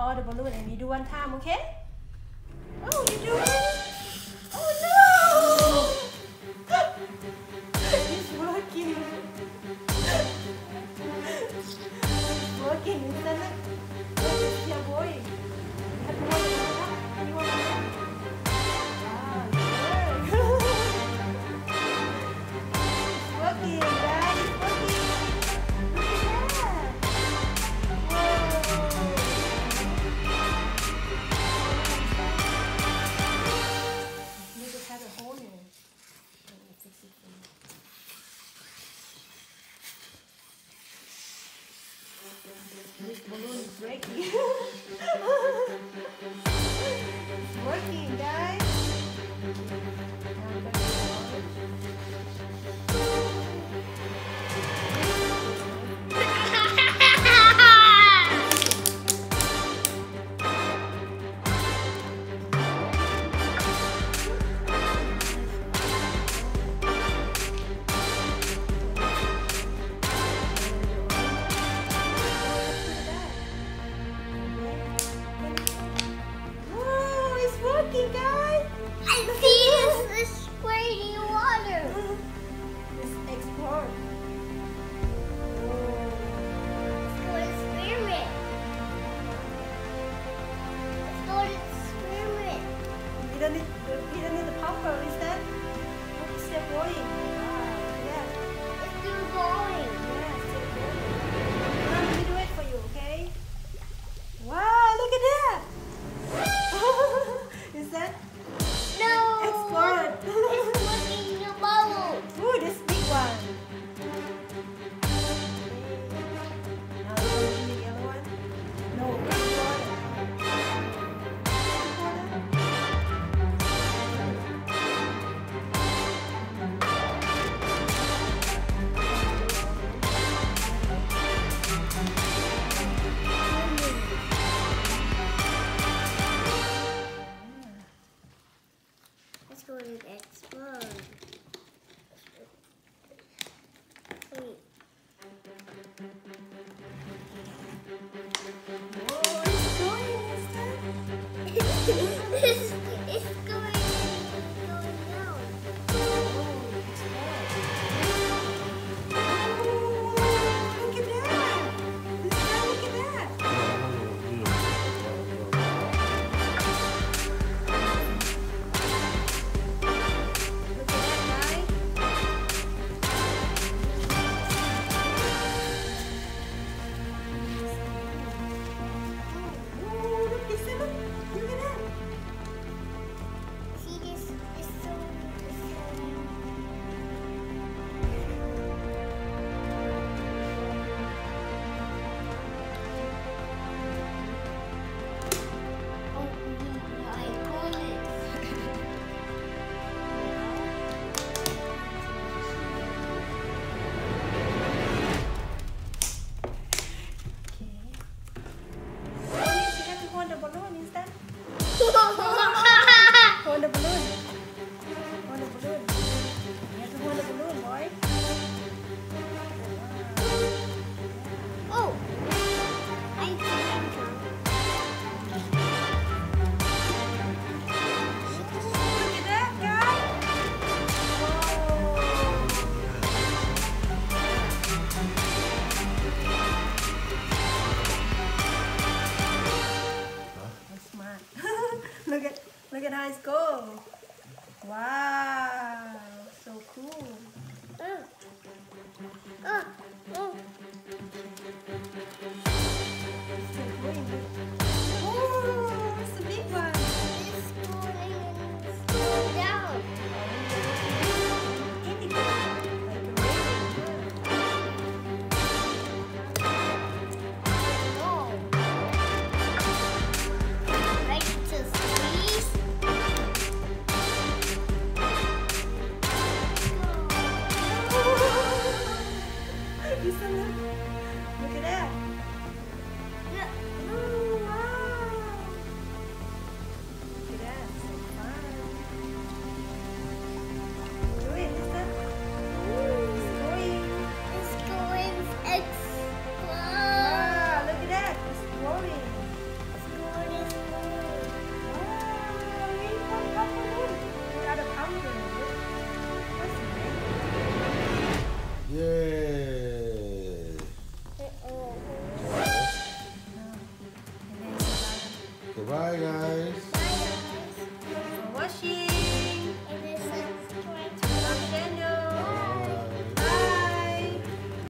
all the balloon and we do one time, okay? Oh, you do it? Oh no! It's working. It's working, isn't it? Yeah, boy. You have to hold it up. You want to It's working, guys. It's working. Look at that. Whoa. Look, it has a hole in it. Let me fix it for you. This balloon is breaking. It's working, guys. Guys, I see this squirting water. Let's explore. Let's go to experiment. Let's go to experiment. We don't need the popper, is that? Oh, it's still going. Wow, yeah. It's still going. Yeah, it's still going. Let me do it for you, okay? Wow, look at that. Is that? No. Explode. It's looking in a bubble. Ooh, this big one. Now we're going to do the other one. No, Let's go to explode. Wait. oh, it's going, is that? It's going down. Look at that! Look at that! Look at that, guys. Oh, look, is that? Look at that! See this? It's so. Oh, my goodness. Okay. Oh, yes, you have to hold the balloon, is that? Hold the balloon. Hold the balloon. You have to hold the balloon, boy. Oh! I think Look at that, guys. That's smart. Look at how it's go. Wow, so cool. Oh,